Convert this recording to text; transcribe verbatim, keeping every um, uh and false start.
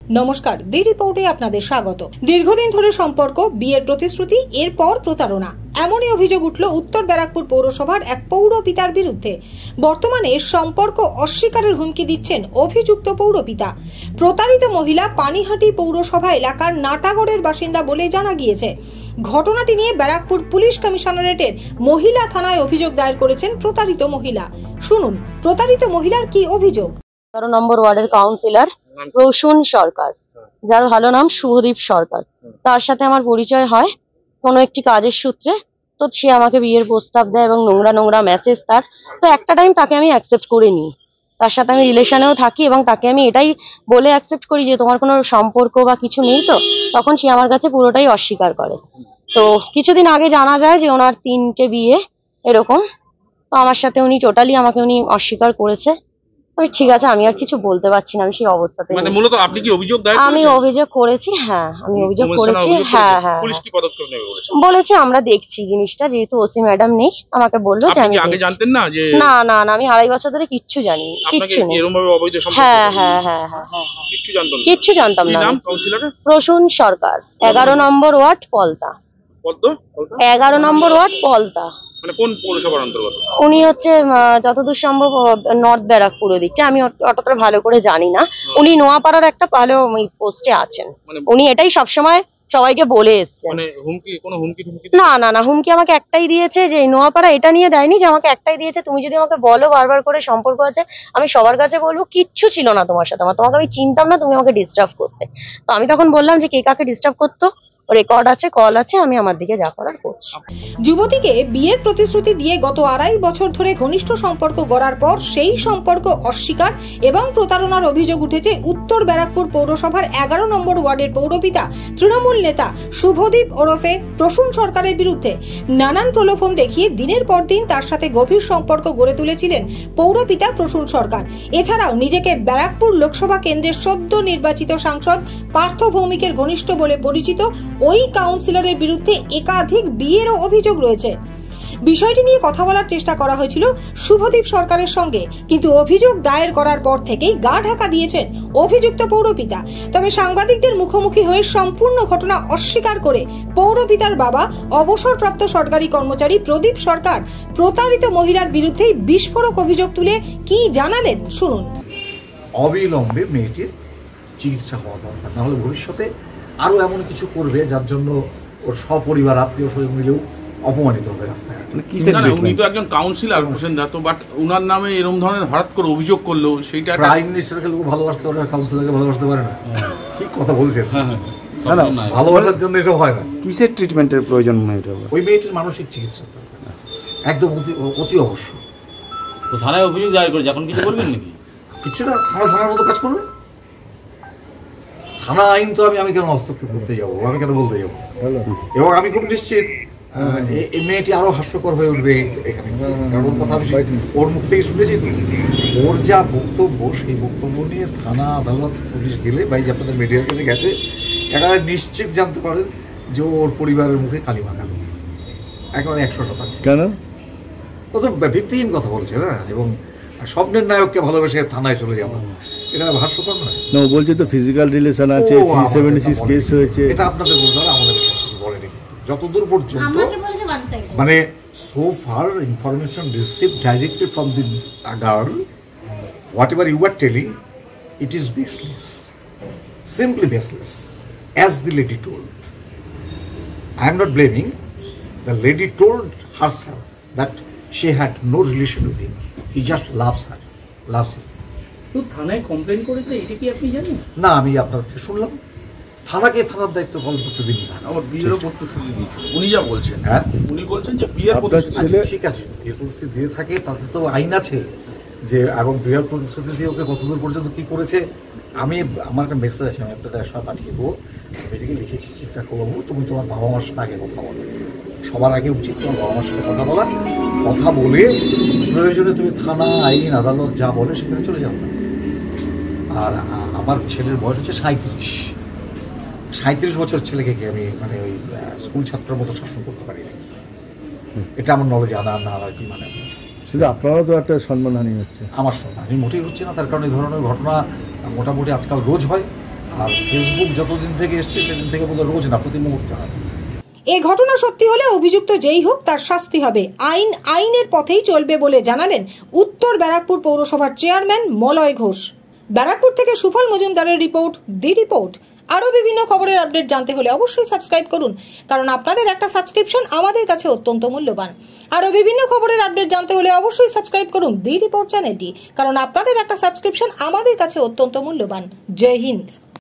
নমস্কার, দি রিপোর্টে আপনাদের স্বাগত। দীর্ঘদিন ধরে সম্পর্ক, বিয়ের প্রতিশ্রুতি, এরপর প্রতারণা, এমনই অভিযোগ উঠল উত্তর ব্যারাকপুর পৌরসভার এক পৌর পিতার বিরুদ্ধে। বর্তমানে সম্পর্ক অস্বীকারের হুমকি দিচ্ছেন অভিযুক্ত পৌরপিতা। প্রতারিত মহিলা পানিহাটি পৌরসভা এলাকার নাটাগড়ের বাসিন্দা বলে জানা গিয়েছে। ঘটনাটি নিয়ে ব্যারাকপুর পুলিশ কমিশনারেটের মহিলা থানায় অভিযোগ দায়ের করেছেন প্রতারিত মহিলা। শুনুন প্রতারিত মহিলার কি অভিযোগ। তেরো নম্বর ওয়ার্ডের কাউন্সিলর প্রসূন সরকার, যার ভালো নাম শুভদীপ সরকার, তার সাথে আমার পরিচয় হয় কোনো একটি কাজের সূত্রে। তো সে আমাকে বিয়ের প্রস্তাব দেয় এবং নোংরা নোংরা মেসেজ তার। তো একটা টাইম তাকে আমি অ্যাকসেপ্ট করে নিই, তার সাথে আমি রিলেশনেও থাকি এবং তাকে আমি এটাই বলে অ্যাকসেপ্ট করি যে তোমার কোনো সম্পর্ক বা কিছু নেই। তো তখন সে আমার কাছে পুরোটাই অস্বীকার করে। তো কিছুদিন আগে জানা যায় যে ওনার তিনটে বিয়ে এরকম। তো আমার সাথে উনি টোটালি আমাকে উনি অস্বীকার করেছে। আমি ঠিক আছে, আমি আর কিছু বলতে পারছি না, আমি সেই অবস্থাতে। মানে মূলত আপনি কি অভিযোগ দায়ের আমি অভিযোগ করেছি, হ্যাঁ আমি অভিযোগ করেছি। হ্যাঁ হ্যাঁ পুলিশ কি পদক্ষেপ নেবে বলেছে? বলেছে আমরা দেখছি জিনিসটা, যেহেতু ওসি ম্যাডাম নেই, আমাকে বললো যে আমি আগে জানতেন না যে? না না না, আমি আড়াই বছর ধরে কিচ্ছু জানি, কিচ্ছু নেই। এরকম ভাবে অবৈধ সম্পর্ক? হ্যাঁ হ্যাঁ হ্যাঁ হ্যাঁ হ্যাঁ কিচ্ছু জানতাম না। কিচ্ছু জানতাম না। নাম কাউন্সিলরের? প্রসূন সরকার, এগারো নম্বর ওয়ার্ড পলতা। পদ্ম? এগারো নম্বর ওয়ার্ড পলতা। মানে কোন পৌরসভার অন্তর্গত? উনি হচ্ছে যতদূর সম্ভব নর্থ ব্যারাকপুর দিকটা, আমি অতটা ভালো করে জানি না। উনি নোয়াপাড়ার একটা ভালো পোস্টে আছেন, উনি এটাই সবসময় সবাইকে বলে এসছেন। মানে হুমকি, কোনো হুমকি হুমকি? না না না, হুমকি আমাকে একটাই দিয়েছে যে নোয়াপাড়া এটা নিয়ে দেয়নি, যে আমাকে একটাই দিয়েছে তুমি যদি আমাকে বলো বারবার করে সম্পর্ক আছে, আমি সবার কাছে বলবো কিচ্ছু ছিল না তোমার সাথে, আমার তোমাকে আমি চিনতাম না, তুমি আমাকে ডিস্টার্ব করতে। তো আমি তখন বললাম যে কে কাকে ডিস্টার্ব করতো, রেকর্ড আছে, কল আছে, আমি আমার দিকে যা করার করছি। যুবতীকে বিয়ের প্রতিশ্রুতি দিয়ে গত আড়াই বছর ধরে ঘনিষ্ঠ সম্পর্ক গড়ার পর সেই সম্পর্ক অস্বীকার এবং প্রতারণার অভিযোগ উঠেছে উত্তর ব্যারাকপুর পৌরসভার এগারো নম্বর ওয়ার্ডের পৌরপিতা তৃণমূল নেতা শুভদীপ ওরফে প্রসূন সরকারের বিরুদ্ধে। নানান প্রলোভন দেখিয়ে দিনের পর দিন তার সাথে গভীর সম্পর্ক গড়ে তুলেছিলেন পৌরপিতা প্রসূন সরকার। এছাড়াও নিজেকে ব্যারাকপুর লোকসভা কেন্দ্রের সদ্য নির্বাচিত সাংসদ পার্থ ভৌমিকের ঘনিষ্ঠ বলে পরিচিত ওই কাউন্সিলরের বিরুদ্ধে একাধিক বিয়েরও অভিযোগ রয়েছে। বিষয়টি নিয়ে কথা বলার চেষ্টা করা হয়েছিল শুভদীপ সরকারের সঙ্গে, কিন্তু অভিযোগ দায়ের করার পর থেকেই গা ঢাকা দিয়েছেন অভিযুক্ত পৌরপিতা। তবে সাংবাদিকদের মুখোমুখি হয়ে সম্পূর্ণ ঘটনা অস্বীকার করে পৌরপিতার বাবা অবসরপ্রাপ্ত সরকারি কর্মচারী প্রদীপ সরকার প্রতারিত মহিলার বিরুদ্ধেই বিস্ফোরক অভিযোগ তুলে কি জানালেন শুনুন। অবিলম্বে মেয়েটির চিকিৎসা হওয়া দরকার, নাহলে ভবিষ্যতে আরো এমন কিছু করবে যার জন্য ওর সপরিবার আত্মীয় স্বজন মিলেও অপমানিত হবে রাস্তায়। উনি তো একজন কাউন্সিলর হোসেন দা, তো বাট ওনার নামে এরকম ধরনের হঠাৎ করে অভিযোগ করলো, সেইটা প্রাইম মিনিস্টারকে লোক ভালোবাসতে পারে না, কাউন্সিলরকে ভালোবাসতে পারে না। কি কথা বলছেন? ভালোবাসার জন্য এসব হয় না। কিসের ট্রিটমেন্টের প্রয়োজন? ওই মেয়েটির মানসিক চিকিৎসা একদম অতি অবশ্যই। তো থানায় অভিযোগ দায়ের করেছে, এখন কিছু বলবেন নাকি? কিছু না, থানা থানার মতো কাজ করবে। থানা আইন তো আমি আমি কেন হস্তক্ষেপ করতে যাবো, আমি কেন বলতে যাবো? এবং আমি খুব নিশ্চিত এই মেয়েটি আরো হাস্যকর হয়ে উঠবে এখানে, কারণ ওর কথা আমি ওর মুখ থেকে শুনেছি। তো ওর যা বক্তব্য, সেই বক্তব্য নিয়ে থানা আদালত পুলিশ গেলে বা যে আপনাদের মিডিয়ার কাছে গেছে, একেবারে নিশ্চিত জানতে পারেন যে ওর পরিবারের মুখে কালি মাখানো একেবারে একশো শতাংশ। কেন? ও তো ভিত্তিহীন কথা বলছে না, এবং স্বপ্নের নায়ককে ভালোবেসে থানায় চলে যাবো, এটা ভাষ্যকর নয়। না, বলছে তো ফিজিক্যাল রিলেশন আছে, থ্রি সেভেন্টি সিক্স কেস হয়েছে। এটা আপনাদের বলতে হবে, আমাদের বলেনি। যতদূর পর্যন্ত মানে so far information received directly from the girl, whatever you are telling, it is baseless, simply baseless, as the lady told. I am not blaming, the lady told herself that she had no relation with him, he just loves her, loves him. তো থানায় complain করেছে, এটা কি আপনি জানেন? না, আমি আপনার থেকে শুনলাম। থানাকে থানার দায়িত্ব পালন করতে দিন না। আমার বিয়েরও প্রতিশ্রুতি দিয়েছে উনি, যা বলছেন। হ্যাঁ, উনি বলছেন যে বিয়ের প্রতিশ্রুতি। ঠিক আছে, বিয়ের প্রতিশ্রুতি দিয়ে থাকে, তাতে তো আইন আছে যে, এবং বিয়ের প্রতিশ্রুতি দিয়ে ওকে কতদূর পর্যন্ত কি করেছে। আমি আমার একটা মেসেজ আছে, আমি আপনাদের সব পাঠিয়ে দেবো, এদিকে লিখেছি, চিন্তা করবো, তুমি তোমার বাবা মার সাথে আগে কথা বলো। সবার আগে উচিত তোমার বাবা মার সাথে কথা বলা, কথা বলে প্রয়োজনে তুমি থানা আইন আদালত যা বলে সেখানে চলে যাও। আর আমার ছেলের বয়স হচ্ছে সাঁত্রিশ সাঁত্রিশ বছর ছেলেকে কি আমি মানে ওই স্কুল ছাত্রের মতো শাসন করতে পারি না, এটা আমার নলেজে আনা না আর কি। মানে শুধু আপনারও তো একটা সম্মানহানি হচ্ছে। আমার সম্মানহানি মোটেই হচ্ছে না, তার কারণে এই ধরনের ঘটনা মোটামুটি আজকাল রোজ হয়। আর ফেসবুক যতদিন থেকে এসছে সেদিন থেকে বোধহয় রোজ না, প্রতি মুহূর্তে হয়। এ ঘটনা সত্যি হলে অভিযুক্ত যেই হোক তার শাস্তি হবে, আইন আইনের পথেই চলবে বলে জানালেন উত্তর ব্যারাকপুর পৌরসভার চেয়ারম্যান মলয় ঘোষ। ব্যারাকপুর থেকে সুফল মজুমদারের রিপোর্ট, দি রিপোর্ট। আরও বিভিন্ন খবরের আপডেট জানতে হলে অবশ্যই সাবস্ক্রাইব করুন, কারণ আপনাদের একটা সাবস্ক্রিপশন আমাদের কাছে অত্যন্ত মূল্যবান। আরও বিভিন্ন খবরের আপডেট জানতে হলে অবশ্যই সাবস্ক্রাইব করুন দি রিপোর্ট চ্যানেলটি, কারণ আপনাদের একটা সাবস্ক্রিপশন আমাদের কাছে অত্যন্ত মূল্যবান। জয় হিন্দ।